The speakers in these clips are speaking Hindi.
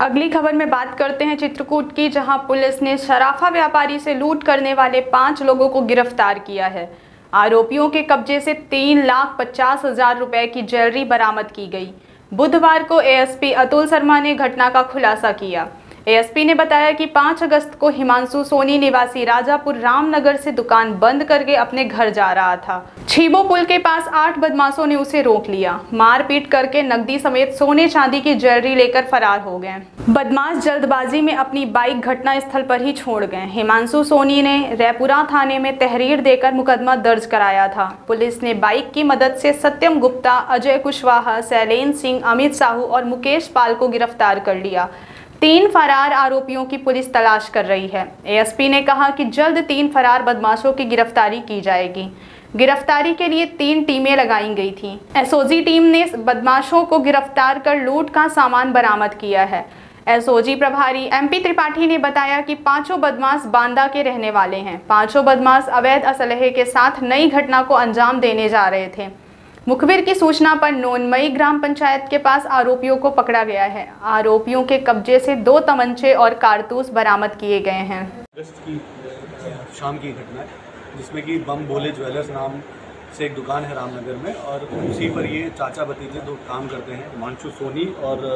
अगली खबर में बात करते हैं चित्रकूट की, जहां पुलिस ने सराफा व्यापारी से लूट करने वाले 5 लोगों को गिरफ्तार किया है। आरोपियों के कब्जे से 3,50,000 रुपए की ज्वेलरी बरामद की गई। बुधवार को एएसपी अतुल शर्मा ने घटना का खुलासा किया। एएसपी ने बताया कि 5 अगस्त को हिमांशु सोनी निवासी राजापुर रामनगर से दुकान बंद करके अपने घर जा रहा था। छीबो पुल के पास 8 बदमाशों ने उसे रोक लिया। मारपीट करके नकदी समेत सोने चांदी की ज्वेलरी लेकर फरार हो गए। बदमाश जल्दबाजी में अपनी बाइक घटना स्थल पर ही छोड़ गए। हिमांशु सोनी ने रैपुरा थाने में तहरीर देकर मुकदमा दर्ज कराया था। पुलिस ने बाइक की मदद से सत्यम गुप्ता, अजय कुशवाहा, शैलेन सिंह, अमित साहू और मुकेश पाल को गिरफ्तार कर लिया। 3 फरार आरोपियों की पुलिस तलाश कर रही है। एएसपी ने कहा कि जल्द 3 फरार बदमाशों की गिरफ्तारी की जाएगी। गिरफ्तारी के लिए 3 टीमें लगाई गई थीं। एसओजी टीम ने बदमाशों को गिरफ्तार कर लूट का सामान बरामद किया है। एसओजी प्रभारी एमपी त्रिपाठी ने बताया कि 5 बदमाश बांदा के रहने वाले हैं। 5 बदमाश अवैध असलहे के साथ नई घटना को अंजाम देने जा रहे थे। मुखबिर की सूचना पर नोनमई ग्राम पंचायत के पास आरोपियों को पकड़ा गया है। आरोपियों के कब्जे से 2 तमंचे और कारतूस बरामद किए गए हैं। अगस्त की शाम की घटना है, जिसमें कि बम भोले ज्वेलर्स नाम से एक दुकान है रामनगर में, और उसी पर ये चाचा भतीजे 2 काम करते हैं, हिमांशु सोनी और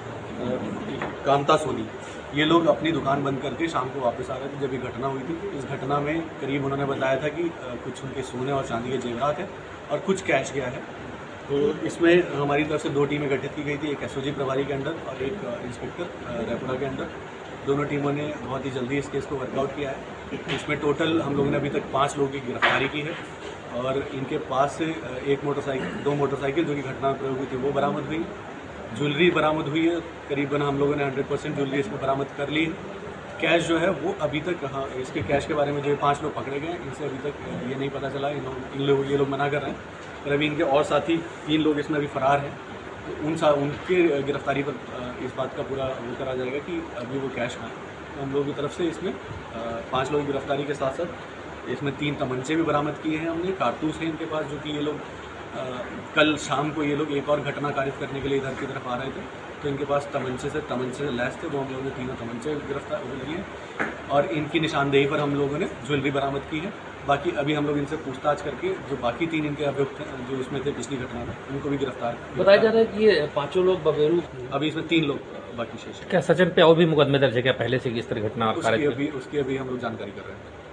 कांता सोनी। ये लोग अपनी दुकान बंद करके शाम को वापस आ रहे थे जब ये घटना हुई थी। इस घटना में करीब उन्होंने बताया था कि कुछ उनके सोने और चांदी के जेवरात है और कुछ कैश गया है। तो इसमें हमारी तरफ से 2 टीमें गठित की गई थी, एक एसओजी प्रभारी के अंडर और एक इंस्पेक्टर रैपुरा के अंडर। दोनों टीमों ने बहुत ही जल्दी इस केस को वर्कआउट किया है। इसमें टोटल हम लोगों ने अभी तक 5 लोगों की गिरफ्तारी की है और इनके पास से 2 मोटरसाइकिल जो कि घटना में प्रयोग हुई थी वो बरामद हुई। ज्वेलरी बरामद हुई है, करीबन हम लोगों ने 100% ज्वेलरी इसमें बरामद कर ली है। कैश जो है वो अभी तक इसके कैश के बारे में जो 5 लोग पकड़े गए हैं, इनसे अभी तक ये नहीं पता चला। ये लोग मना कर रहे हैं, पर अभी इनके और साथी 3 लोग इसमें अभी फरार हैं। तो उनके गिरफ्तारी पर इस बात का पूरा वो करा जाएगा कि अभी वो कैश कहाँ है। तो हम लोगों की तरफ से इसमें 5 लोगों की गिरफ्तारी के साथ साथ इसमें 3 तमंचे भी बरामद किए हैं हमने। कारतूस हैं इनके पास, जो कि ये लोग कल शाम को ये लोग एक और घटना कारित करने के लिए इधर की तरफ आ रहे थे, तो इनके पास तमंचे से लैस थे, वो हम लोगों ने 3 तमंचे गिरफ्तार किए और इनकी निशानदेही पर हम लोगों ने ज्वेलरी बरामद की है। बाकी अभी हम लोग इनसे पूछताछ करके जो बाकी 3 इनके अभियुक्त हैं जो इसमें थे पिछली घटना में, उनको भी गिरफ्तार बताया जा रहा है कि ये 5 लोग बबेरू। अभी इसमें 3 लोग बाकी शेष। क्या सचिन पे और भी मुकदमे दर्ज है क्या पहले से कि इस तरह घटना? उसकी अभी हम लोग जानकारी कर रहे हैं।